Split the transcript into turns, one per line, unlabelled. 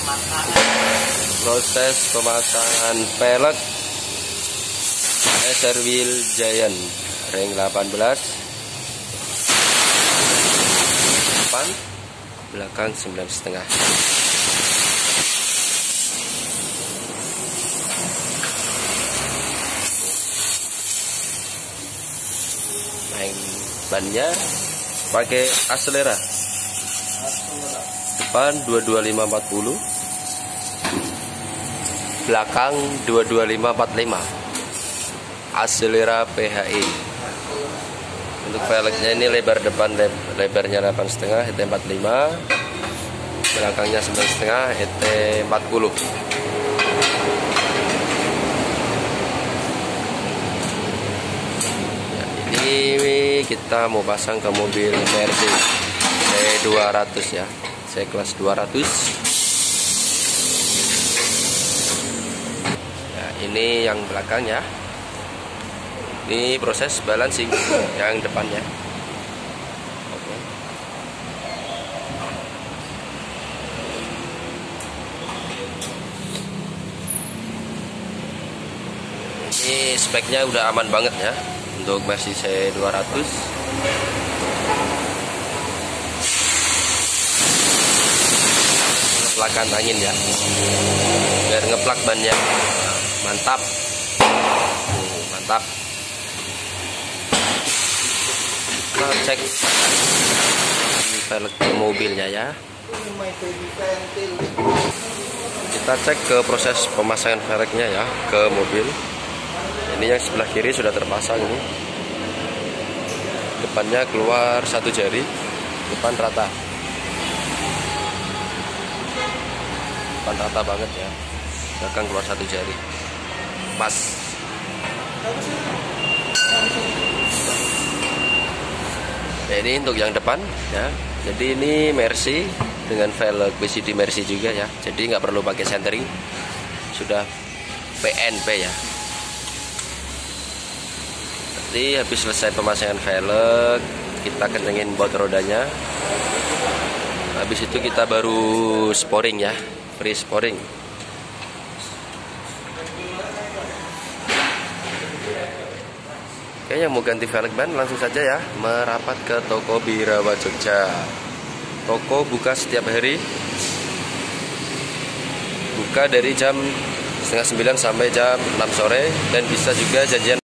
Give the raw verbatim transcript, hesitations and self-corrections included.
Proses pemasangan velg S R Wheel Giant ring delapan belas, depan belakang sembilan setengah. Main bannya pakai Acelera, depan dua dua lima empat puluh, belakang dua dua lima empat lima. Acelera P H E. Untuk velgnya ini lebar depan lebarnya delapan setengah, E T empat puluh lima, belakangnya sembilan setengah, E T empat puluh. Ya, ini kita mau pasang ke mobil Mercy C dua ratus ya, C kelas dua ratus. Ya, ini yang belakang ya. Ini proses balancing yang depannya. Oke. Ini speknya udah aman banget ya untuk Mercy C dua ratus. Ngeplakan angin ya, biar ngeplak bannya. Mantap. Uh, mantap. Kita cek velg mobilnya ya. Kita cek ke proses pemasangan velgnya ya ke mobil. Ini yang sebelah kiri sudah terpasang ini. Depannya keluar satu jari, depan rata. Depan rata banget ya. Belakang keluar satu jari. Pas. Nah, ini untuk yang depan ya. Jadi ini Mercy dengan velg B C D Mercy juga ya. Jadi nggak perlu pakai centering, sudah P N P ya. Nanti habis selesai pemasangan velg, kita kencengin baut rodanya. Habis itu kita baru sporing ya, free sporing. Oke, yang mau ganti velg ban langsung saja ya merapat ke toko Birawa Jogja. Toko buka setiap hari, buka dari jam setengah sembilan sampai jam enam sore, dan bisa juga janjian